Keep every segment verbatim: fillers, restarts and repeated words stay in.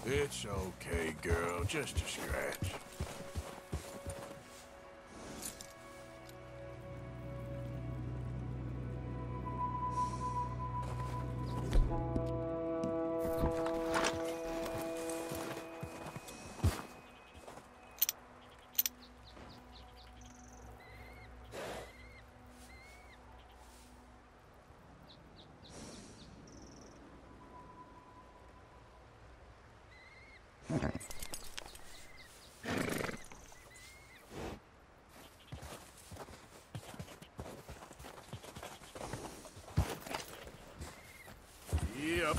It's okay, girl. Just a scratch. Yep.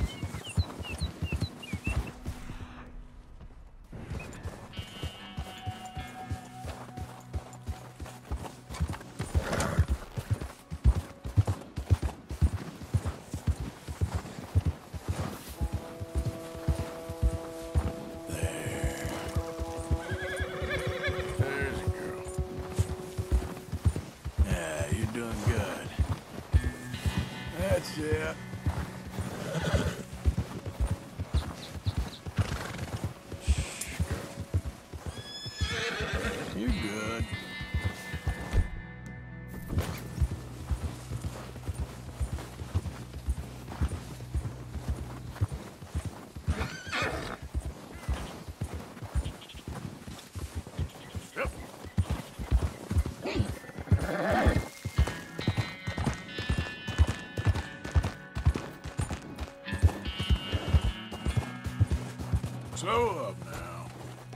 There's a girl. Yeah, you're doing good. That's it. You're good. Yep. So up now.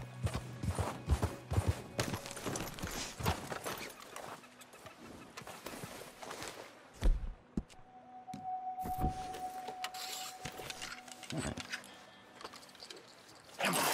Come on.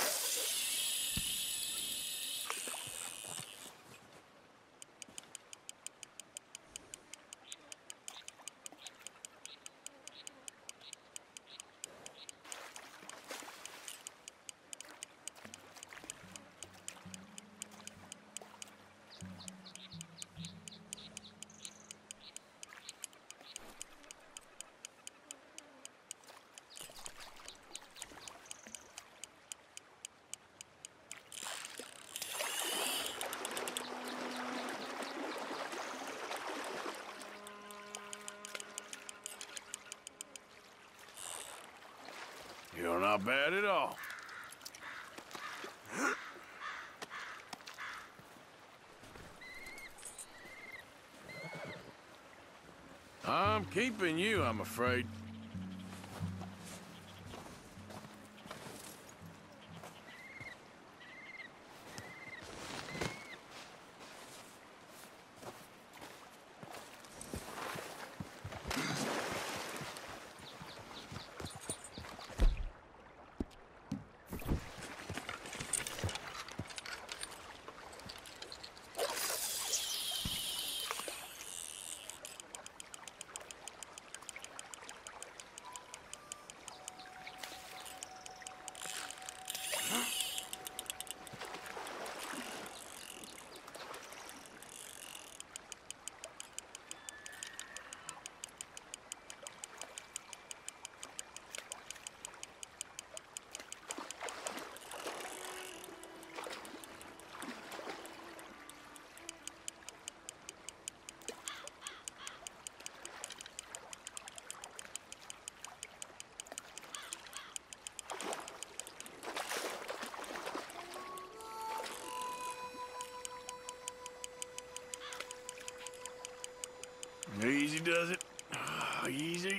You're not bad at all. I'm keeping you, I'm afraid. Easy does it. Ah, easy.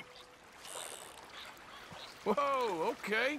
Whoa, okay.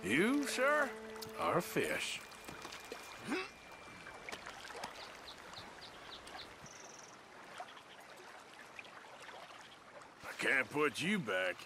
You, sir, are a fish. I can't put you back.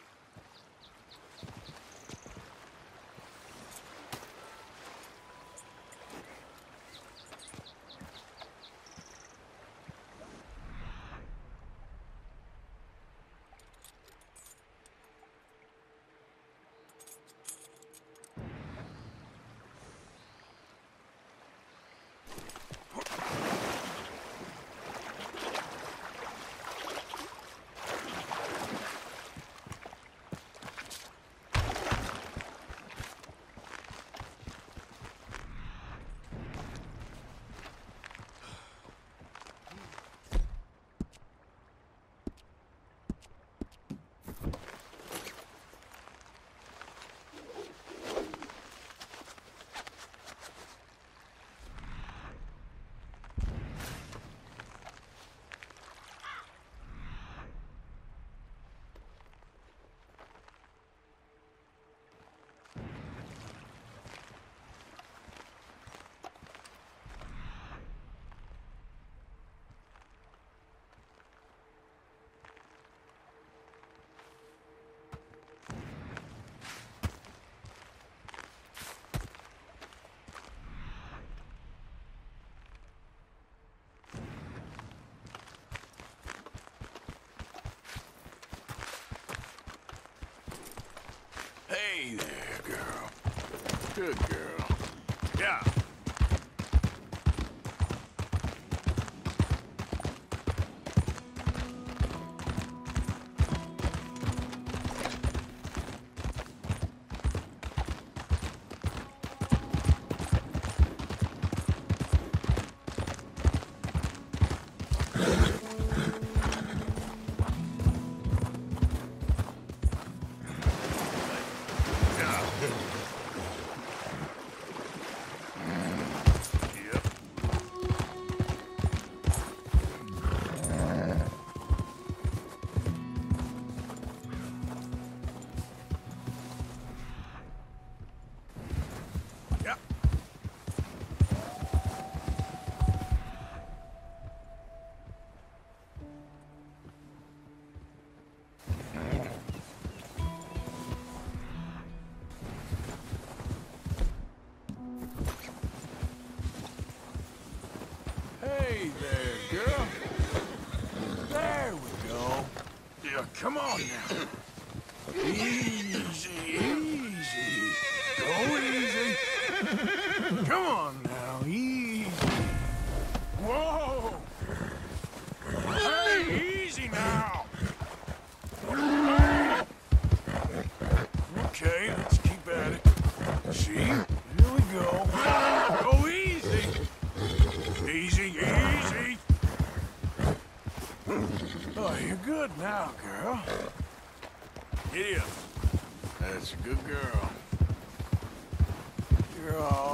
Hey there, girl. Good girl. Yeah. Hey there, girl. There we go. Yeah, come on now. Easy, easy. Go easy. Come on now, easy. Whoa. Hey, easy now. Okay, let's keep at it. See? Here we go. Go easy. Easy, easy. Oh, you're good now, girl. Giddy up. That's a good girl. You're all